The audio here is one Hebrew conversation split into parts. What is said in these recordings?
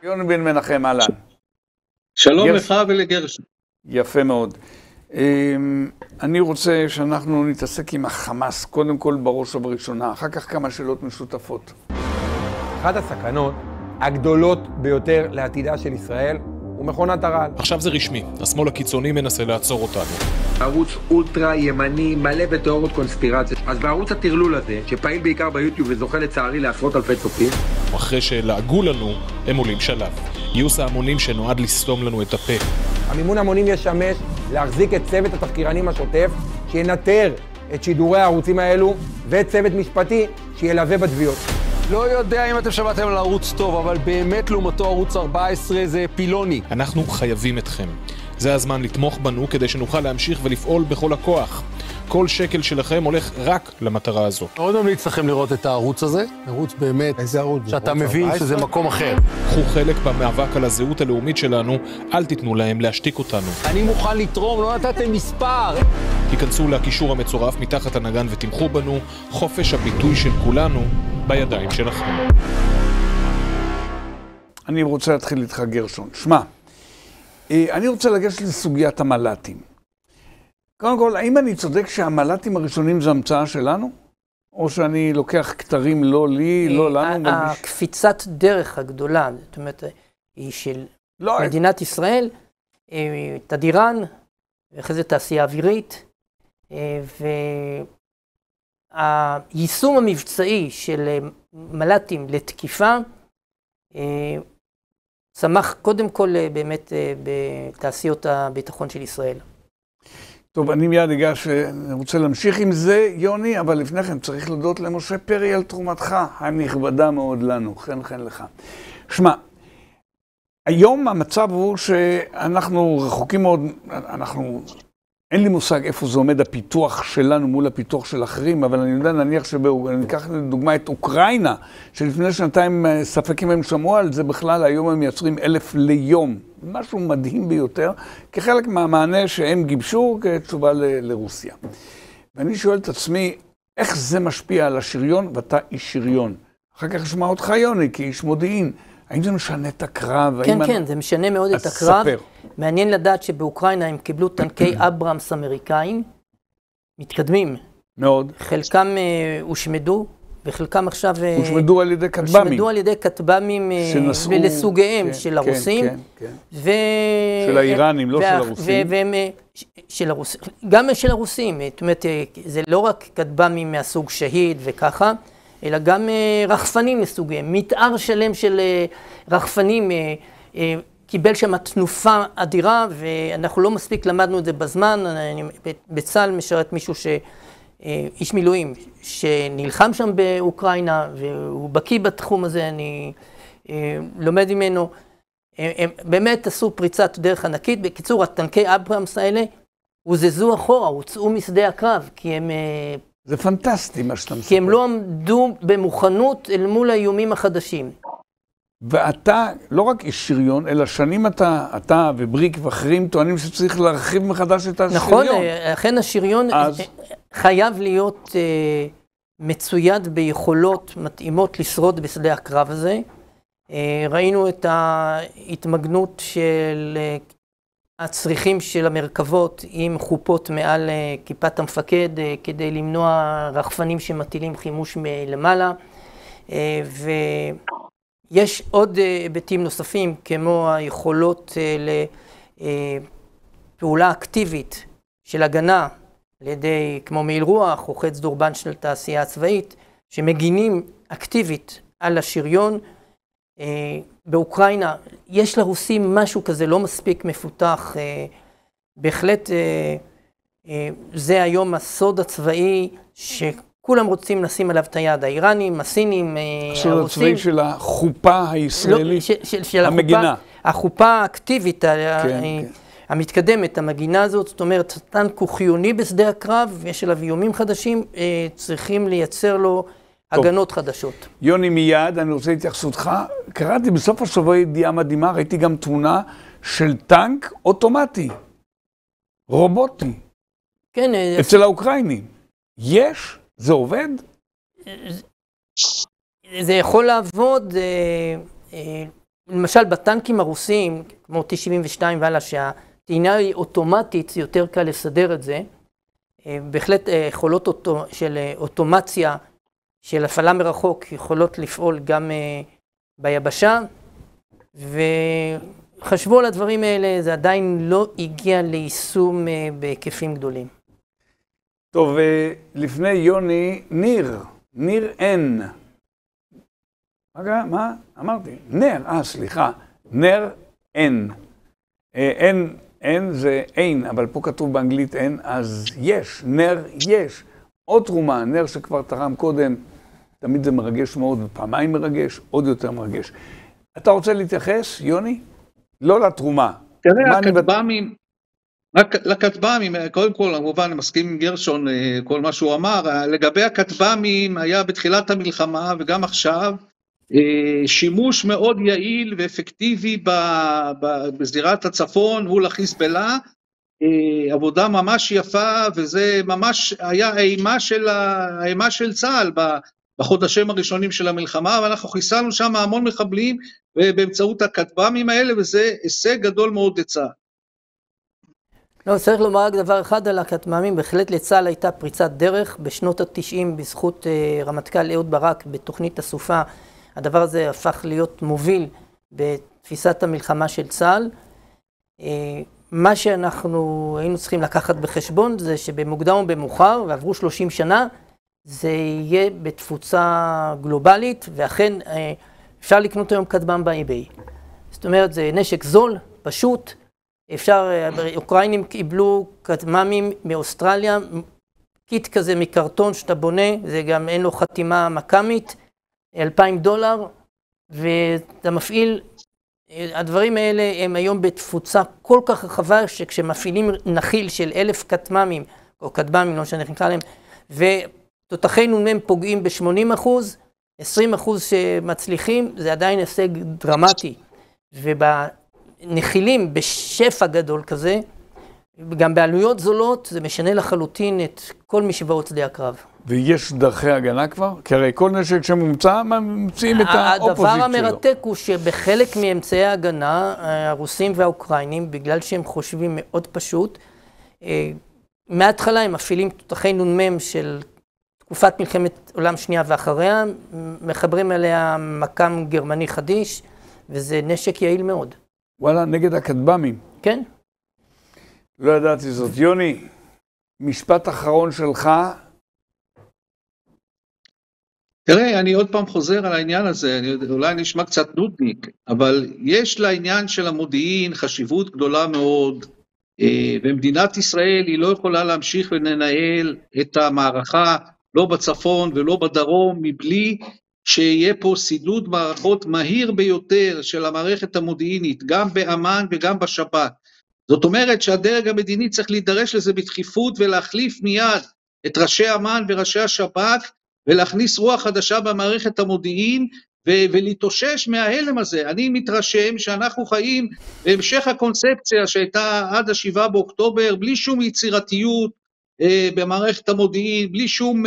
יוני בן מנחם, אהלן. שלום לך ולגרשון. יפה מאוד. אני רוצה שאנחנו נתעסק עם החמאס, קודם כל בראש ובראשונה, אחר כך כמה שאלות משותפות. אחת הסכנות הגדולות ביותר לעתידה של ישראל הוא מכונת הרעל. עכשיו זה רשמי, השמאל הקיצוני מנסה לעצור אותנו. ערוץ אולטרה ימני מלא בתיאוריות קונספירציה. אז בערוץ הטרלול הזה, שפעיל בעיקר ביוטיוב וזוכה לצערי לעשרות אלפי צופים, אחרי שלעגו לנו, הם עולים שלב. גיוס ההמונים שנועד לסתום לנו את הפה. המימון המונים ישמש להחזיק את צוות התחקירנים השוטף, שינטר את שידורי הערוצים האלו, וצוות משפטי שילווה בתביעות. לא יודע אם אתם שמעתם על ערוץ טוב, אבל באמת לעומתו ערוץ 14 זה פילוני. אנחנו חייבים אתכם. זה הזמן לתמוך בנו כדי שנוכל להמשיך ולפעול בכל הכוח. כל שקל שלכם הולך רק למטרה הזו. מאוד ממליץ לכם לראות את הערוץ הזה, ערוץ באמת, איזה ערוץ? שאתה מבין שזה מקום אחר. קחו חלק במאבק על הזהות הלאומית שלנו, אל תיתנו להם להשתיק אותנו. אני מוכן לתרום, לא נתתם מספר. תיכנסו לקישור המצורף מתחת הנגן ותמכו בנו, חופש הביטוי של כולנו בידיים שלכם. אני רוצה להתחיל איתך גרשון. שמע, אני רוצה לגשת לסוגיית המל"טים. קודם כל, האם אני צודק שהמל"טים הראשונים זה המצאה שלנו? או שאני לוקח כתרים לא לי, לא לנו? הקפיצת דרך הגדולה, זאת אומרת, היא של מדינת ישראל, תדירן, ואחרי זה תעשייה אווירית, והיישום המבצעי של מל"טים לתקיפה, צמח קודם כל באמת בתעשיות הביטחון של ישראל. טוב, אני מיד אגש, אני רוצה להמשיך עם זה, יוני, אבל לפני כן צריך להודות למשה פרי על תרומתך, הנכבדה מאוד לנו, חן לך. שמע, היום המצב הוא שאנחנו רחוקים מאוד, אין לי מושג איפה זה עומד הפיתוח שלנו מול הפיתוח של אחרים, אבל אני יודע, נניח אני אקח לדוגמה את אוקראינה, שלפני שנתיים ספק אם הם שמעו על זה בכלל, היום הם מייצרים 1,000 ליום. משהו מדהים ביותר, כחלק מהמענה שהם גיבשו כתשובה לרוסיה. ואני שואל את עצמי, איך זה משפיע על השריון, ואתה איש שריון? אחר כך אשמע אותך יוני, כאיש מודיעין. האם זה משנה את הקרב? כן, זה משנה מאוד את הקרב. מעניין לדעת שבאוקראינה הם קיבלו טנקי אברמס אמריקאים, מתקדמים. מאוד. חלקם הושמדו, וחלקם עכשיו... הושמדו על ידי כטב"מים. הושמדו על ידי כטב"מים ולסוגיהם של הרוסים. של האיראנים, לא של הרוסים. גם של הרוסים. זאת אומרת, זה לא רק כטב"מים מהסוג שהיד וככה, אלא גם רחפנים לסוגיהם. מתאר שלם של רחפנים קיבל שם תנופה אדירה, ואנחנו לא מספיק למדנו את זה בזמן. בצה"ל משרת מישהו איש מילואים שנלחם שם באוקראינה, והוא בקיא בתחום הזה, אני לומד ממנו. הם באמת עשו פריצת דרך ענקית. בקיצור, הטנקי אברמס האלה הוזזו אחורה, הוצאו משדה הקרב, כי הם... זה פנטסטי מה שאתה מספר. כי הם לא עמדו במוכנות אל מול האיומים החדשים. ואתה, לא רק איש שריון, אלא שנים אתה ובריק ואחרים טוענים שצריך להרחיב מחדש את השריון. נכון, אכן השריון חייב להיות מצויד ביכולות מתאימות לשרוד בשדה הקרב הזה. ראינו את ההתמגנות של הצריכים של המרכבות עם חופות מעל כיפת המפקד, כדי למנוע רחפנים שמטילים חימוש מלמעלה. ויש עוד היבטים נוספים, כמו היכולות לפעולה אקטיבית של הגנה, על ידי, כמו מעיל רוח או חץ דורבן של תעשייה הצבאית, שמגינים אקטיבית על השריון. באוקראינה יש לרוסים משהו כזה לא מספיק מפותח. בהחלט זה היום הסוד הצבאי שכולם רוצים לשים עליו את היד, האיראנים, הסינים, הרוסים. הסוד הצבאי של החופה הישראלית, המגינה. החופה האקטיבית, המתקדמת, המגינה הזאת, זאת אומרת, טנק הוא חיוני בשדה הקרב, יש עליו איומים חדשים, צריכים לייצר לו הגנות חדשות. יוני, מיד, אני רוצה להתייחסותך. קראתי בסוף השבוע ידיעה מדהימה, ראיתי גם תמונה של טנק אוטומטי, רובוטי, כן, אצל האוקראינים. יש? זה עובד? זה יכול לעבוד, למשל בטנקים הרוסיים, כמו T-72 והלאה, שהטעינה היא אוטומטית, זה יותר קל לסדר את זה. בהחלט יכולות של אוטומציה של הפעלה מרחוק יכולות לפעול גם ביבשה, וחשבו על הדברים האלה, זה עדיין לא הגיע ליישום בהיקפים גדולים. טוב, לפני יוני, ניר N. מה? אמרתי, נר, סליחה, נר N. N זה אין, אבל פה כתוב באנגלית אין, אז יש, נר יש. עוד תרומה, נר שכבר תרם קודם, תמיד זה מרגש מאוד, ופעמיים מרגש, עוד יותר מרגש. אתה רוצה להתייחס, יוני? לא לתרומה. תראה, לכתב"מים, קודם כל, כמובן, אני מסכים עם גרשון, כל מה שהוא אמר, לגבי הכתב"מים היה בתחילת המלחמה, וגם עכשיו, שימוש מאוד יעיל ואפקטיבי בזירת הצפון מול החיזבאללה, עבודה ממש יפה, וזה ממש היה האימה של צה"ל בחודשים הראשונים של המלחמה, ואנחנו חיסלנו שם המון מחבלים באמצעות הכתב"מים האלה, וזה הישג גדול מאוד לצה"ל. לא, צריך לומר רק דבר אחד על הכתב"מים, בהחלט לצה"ל הייתה פריצת דרך בשנות ה-90 בזכות רמטכ"ל אהוד ברק בתוכנית הסופה, הדבר הזה הפך להיות מוביל בתפיסת המלחמה של צה"ל. מה שאנחנו היינו צריכים לקחת בחשבון זה שבמוקדם או במאוחר, ועברו 30 שנה, זה יהיה בתפוצה גלובלית, ואכן אפשר לקנות היום כטב"ם ב-eBay. זאת אומרת, זה נשק זול, פשוט, אוקראינים קיבלו כטב"מים מאוסטרליה, קיט כזה מקרטון שאתה בונה, זה גם אין לו חתימה מקמית, $2,000, ואתה מפעיל, הדברים האלה הם היום בתפוצה כל כך רחבה, שכשמפעילים נחיל של 1,000 כטב"מים, או כטב"מים, לא שאני נקרא להם, ותותחי נ"מ פוגעים ב-80%, 20% שמצליחים, זה עדיין הישג דרמטי. ובנחילים בשפע גדול כזה, גם בעלויות זולות, זה משנה לחלוטין את כל משוואות שדה הקרב. ויש דרכי הגנה כבר? כי הרי כל נשק שמומצא, ממציאים את האופוזיט שלו. הדבר המרתק הוא שבחלק מאמצעי ההגנה, הרוסים והאוקראינים, בגלל שהם חושבים מאוד פשוט, מההתחלה הם מפעילים תותחי נ"מ של תקופת מלחמת עולם שנייה ואחריה, מחברים אליה מקם גרמני חדיש, וזה נשק יעיל מאוד. וואלה, נגד הכטב"מים. כן. לא ידעתי זאת. יוני, משפט אחרון שלך. תראה, אני עוד פעם חוזר על העניין הזה, אולי נשמע קצת נודניק, אבל יש לעניין של המודיעין חשיבות גדולה מאוד, ומדינת ישראל היא לא יכולה להמשיך ולנהל את המערכה, לא בצפון ולא בדרום, מבלי שיהיה פה סידוד מערכות מהיר ביותר של המערכת המודיעינית, גם באמ"ן וגם בשב"כ. זאת אומרת שהדרג המדיני צריך להידרש לזה בדחיפות ולהחליף מיד את ראשי אמ"ן וראשי השב"כ, ולהכניס רוח חדשה במערכת המודיעין, ולהתאושש מההלם הזה. אני מתרשם שאנחנו חיים בהמשך הקונספציה שהייתה עד ה-7 באוקטובר, בלי שום יצירתיות במערכת המודיעין, בלי שום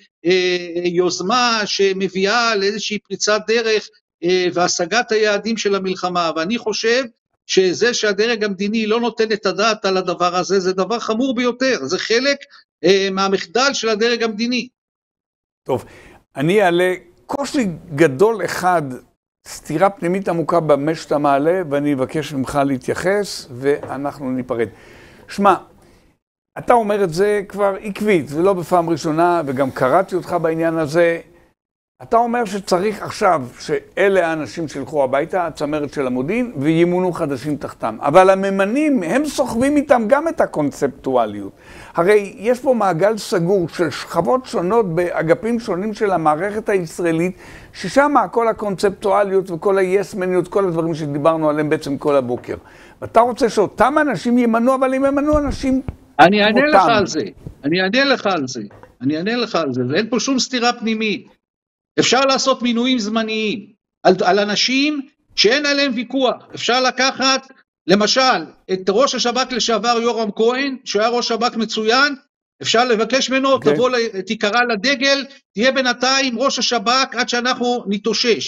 יוזמה שמביאה לאיזושהי פריצת דרך והשגת היעדים של המלחמה, ואני חושב שזה שהדרג המדיני לא נותן את הדעת על הדבר הזה, זה דבר חמור ביותר, זה חלק מהמחדל של הדרג המדיני. טוב, אני אעלה קושי גדול אחד, סתירה פנימית עמוקה במה שאתה מעלה, ואני אבקש ממך להתייחס, ואנחנו ניפרד. שמע, אתה אומר את זה כבר עקבית, ולא בפעם ראשונה, וגם קראתי אותך בעניין הזה. אתה אומר שצריך עכשיו שאלה האנשים שילכו הביתה, הצמרת של המודיעין, וימונו חדשים תחתם. אבל הממנים, הם סוחבים איתם גם את הקונספטואליות. הרי יש פה מעגל סגור של שכבות שונות באגפים שונים של המערכת הישראלית, ששם כל הקונספטואליות וכל היסמניות, כל הדברים שדיברנו עליהם בעצם כל הבוקר. ואתה רוצה שאותם אנשים ימנו, אבל אם ימנו אנשים אני אענה לך על זה, אני אענה לך על זה, ואין פה שום סתירה פנימית. אפשר לעשות מינויים זמניים על אנשים שאין עליהם ויכוח. אפשר לקחת, למשל, את ראש השב"כ לשעבר יורם כהן, שהוא היה ראש שב"כ מצוין, אפשר לבקש ממנו, תקרא לדגל, תהיה בינתיים ראש השב"כ עד שאנחנו נתאושש.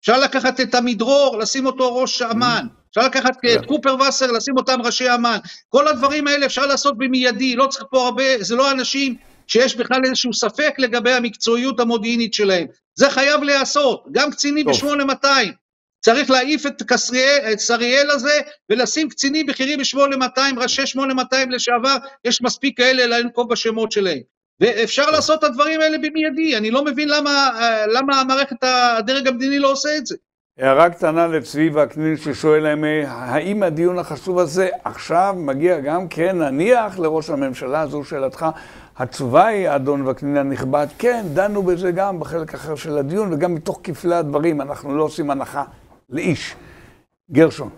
אפשר לקחת את המדרור, לשים אותו ראש אמ"ן, אפשר לקחת את קופר וסר, לשים אותם ראשי אמ"ן, כל הדברים האלה אפשר לעשות במיידי, לא צריך פה הרבה, זה לא אנשים שיש בכלל איזשהו ספק לגבי המקצועיות המודיעינית שלהם, זה חייב להיעשות, גם קצינים ב-8200, צריך להעיף את שריאל הזה, ולשים קצינים בכירים ב-8200, ראשי 8200 לשעבר, יש מספיק כאלה לנקוב בשמות שלהם. ואפשר לעשות את הדברים האלה במיידי, אני לא מבין למה המערכת הדרג המדיני לא עושה את זה. הערה קטנה לצבי וקנין ששואל להם, האם הדיון החשוב הזה עכשיו מגיע גם כן נניח לראש הממשלה? זו שאלתך. התשובה היא, אדון וקנין הנכבד, כן, דנו בזה גם בחלק אחר של הדיון, וגם מתוך כפלי הדברים, אנחנו לא עושים הנחה לאיש. גרשון.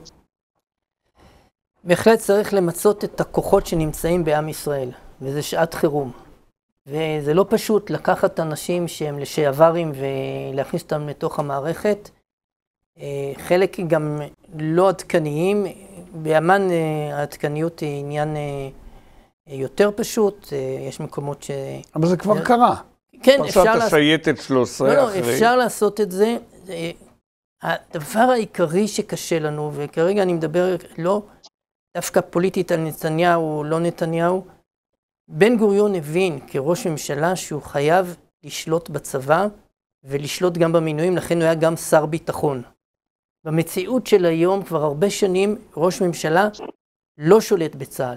בהחלט צריך למצות את הכוחות שנמצאים בעם ישראל, וזה שעת חירום. וזה לא פשוט לקחת אנשים שהם לשעברים ולהכניס אותם לתוך המערכת. חלק גם לא עדכניים. באמ"ן העדכניות היא עניין יותר פשוט. יש מקומות ש... אבל זה כבר קרה. כן, אפשר לעשות... פרשת השייטת 13 לא, אחרי. אפשר לעשות את זה. הדבר העיקרי שקשה לנו, וכרגע אני מדבר לא דווקא פוליטית על נתניהו או לא נתניהו, בן גוריון הבין כראש ממשלה שהוא חייב לשלוט בצבא ולשלוט גם במינויים, לכן הוא היה גם שר ביטחון. במציאות של היום כבר הרבה שנים ראש ממשלה לא שולט בצה"ל.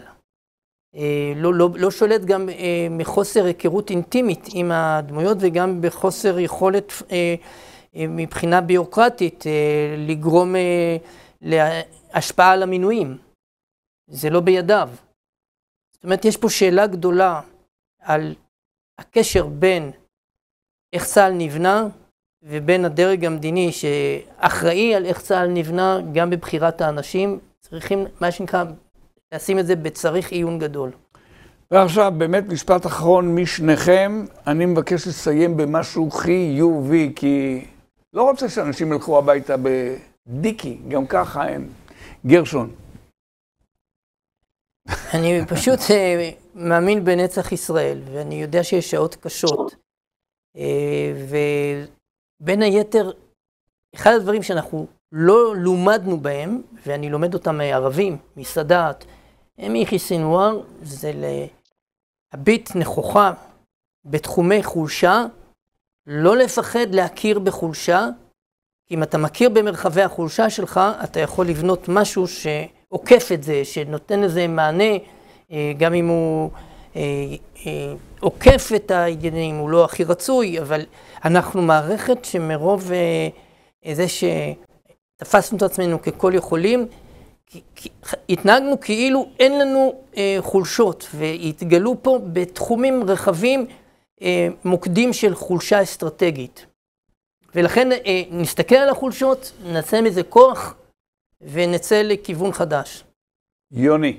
לא שולט גם מחוסר היכרות אינטימית עם הדמויות וגם בחוסר יכולת מבחינה ביורוקרטית לגרום להשפעה על המינויים. זה לא בידיו. זאת אומרת, יש פה שאלה גדולה על הקשר בין איך צה"ל נבנה ובין הדרג המדיני שאחראי על איך צה"ל נבנה גם בבחירת האנשים. צריכים, מה שנקרא, לשים את זה בצריך עיון גדול. ועכשיו, באמת משפט אחרון משניכם, אני מבקש לסיים במשהו חיובי, כי לא רוצה שאנשים ילכו הביתה בדיקי, גם ככה הם. גרשון. אני פשוט מאמין בנצח ישראל, ואני יודע שיש שעות קשות. ובין היתר, אחד הדברים שאנחנו לא לומדנו בהם, ואני לומד אותם מערבים, מסדאת, מיחי סינואר, זה להביט נכוחה בתחומי חולשה, לא לפחד להכיר בחולשה, כי אם אתה מכיר במרחבי החולשה שלך, אתה יכול לבנות משהו שעוקף את זה, שנותן לזה מענה, גם אם הוא עוקף את העניינים, הוא לא הכי רצוי, אבל אנחנו מערכת שמרוב זה שתפסנו את עצמנו ככל יכולים, התנהגנו כאילו אין לנו חולשות, והתגלו פה בתחומים רחבים מוקדים של חולשה אסטרטגית. ולכן נסתכל על החולשות, נעשה מזה כוח, ונצא לכיוון חדש. יוני.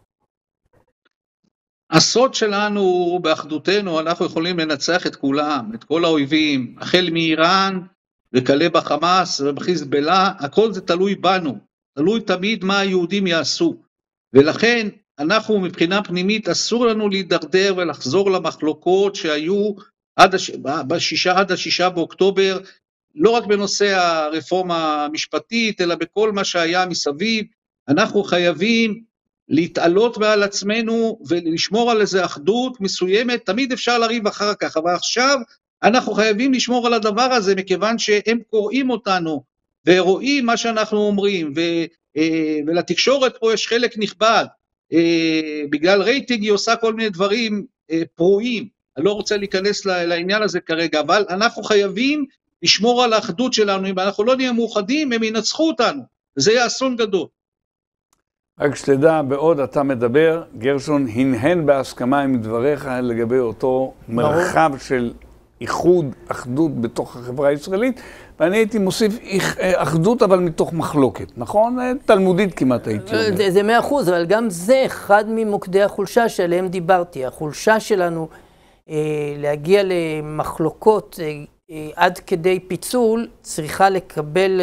הסוד שלנו באחדותנו, אנחנו יכולים לנצח את כולם, את כל האויבים, החל מאיראן, וכלה בחמאס ובחיזבאללה, הכל זה תלוי בנו, תלוי תמיד מה היהודים יעשו, ולכן אנחנו מבחינה פנימית אסור לנו להידרדר ולחזור למחלוקות שהיו עד ה-6 באוקטובר, לא רק בנושא הרפורמה המשפטית, אלא בכל מה שהיה מסביב. אנחנו חייבים להתעלות מעל עצמנו ולשמור על איזו אחדות מסוימת, תמיד אפשר לריב אחר כך, אבל עכשיו אנחנו חייבים לשמור על הדבר הזה, מכיוון שהם קוראים אותנו ורואים מה שאנחנו אומרים, ולתקשורת פה יש חלק נכבד, בגלל רייטינג היא עושה כל מיני דברים פרועים, אני לא רוצה להיכנס לעניין הזה כרגע, אבל אנחנו חייבים לשמור על האחדות שלנו, אם אנחנו לא נהיה מאוחדים, הם ינצחו אותנו, וזה יהיה אסון גדול. רק שתדע, בעוד אתה מדבר, גרשון הנהן בהסכמה עם דבריך לגבי אותו מרחב של איחוד, אחדות בתוך החברה הישראלית, ואני הייתי מוסיף אחדות אבל מתוך מחלוקת, נכון? תלמודית כמעט הייתי אומר. זה 100%, אבל גם זה אחד ממוקדי החולשה שעליהם דיברתי. החולשה שלנו להגיע למחלוקות עד כדי פיצול, צריכה לקבל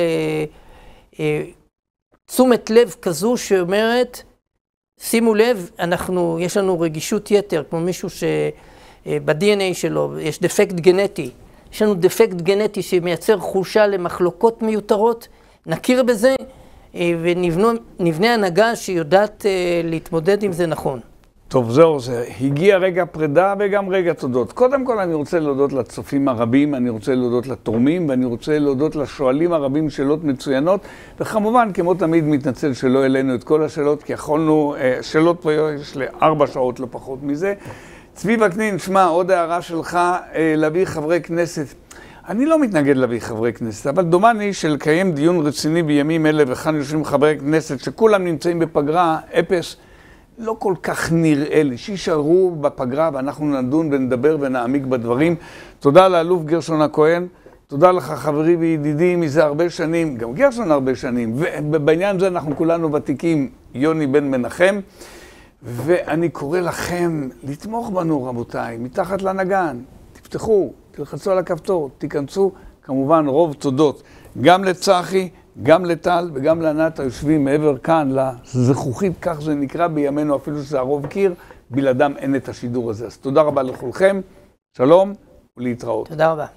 תשומת לב כזו שאומרת, שימו לב, יש לנו רגישות יתר, כמו מישהו ב-DNA שלו יש דפקט גנטי, יש לנו דפקט גנטי שמייצר חולשה למחלוקות מיותרות, נכיר בזה ונבנה הנהגה שיודעת להתמודד עם זה נכון. טוב, זהו זה. הגיע רגע פרידה וגם רגע תודות. קודם כל אני רוצה להודות לצופים הרבים, אני רוצה להודות לתורמים, ואני רוצה להודות לשואלים הרבים שאלות מצוינות, וכמובן, כמו תמיד, מתנצל שלא העלינו את כל השאלות, כי יכולנו, שאלות פה יש ל4 שעות, לא פחות מזה. צבי וקנין, שמע, עוד הערה שלך, להביא חברי כנסת. אני לא מתנגד להביא חברי כנסת, אבל דומני שלקיים דיון רציני בימים אלה, וכאן יושבים חברי כנסת שכולם נמצאים בפגרה, אפס, לא כל כך נראה לי, שישארו בפגרה ואנחנו נדון ונדבר ונעמיק בדברים. תודה לאלוף גרשון הכהן, תודה לך חברי וידידי מזה הרבה שנים, גם גרשון הרבה שנים, ובעניין זה אנחנו כולנו ותיקים, יוני בן מנחם, ואני קורא לכם לתמוך בנו רבותיי, מתחת לנגן, תפתחו, תלחצו על הכפתור, תיכנסו, כמובן רוב תודות, גם לצחי, גם לטל וגם לענת היושבים מעבר כאן לזכוכית, כך זה נקרא בימינו, אפילו שזה הרוב קיר, בלעדם אין את השידור הזה. אז תודה רבה לכולכם, שלום ולהתראות. תודה רבה.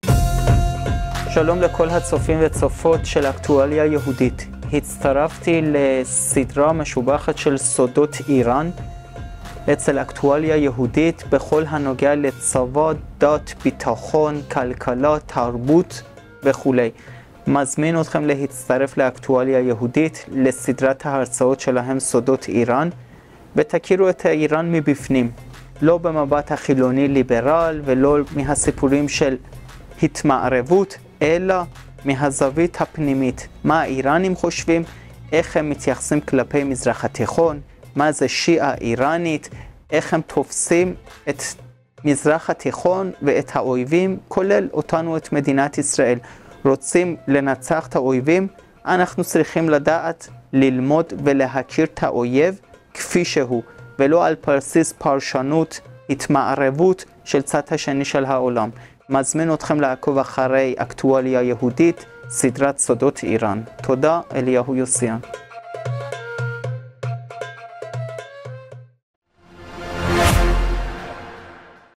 שלום לכל הצופים וצופות של אקטואליה יהודית. הצטרפתי לסדרה משובחת של סודות איראן אצל אקטואליה יהודית בכל הנוגע לצבא, דת, ביטחון, כלכלה, תרבות וכו'. מזמין אתכם להצטרף לאקטואליה יהודית, לסדרת ההרצאות שלהם סודות איראן, ותכירו את איראן מבפנים, לא במבט החילוני ליברל ולא מהסיפורים של התמערבות, אלא מהזווית הפנימית, מה האיראנים חושבים, איך הם מתייחסים כלפי מזרח התיכון, מה זה שיעה איראנית, איך הם תופסים את מזרח התיכון ואת האויבים, כולל אותנו, את מדינת ישראל. רוצים לנצח את האויבים, אנחנו צריכים לדעת, ללמוד ולהכיר את האויב כפי שהוא, ולא על בסיס פרשנות, התמערבות של צד השני של העולם. מזמין אתכם לעקוב אחרי אקטואליה יהודית, סדרת סודות איראן. תודה, אליהו יוסיאן.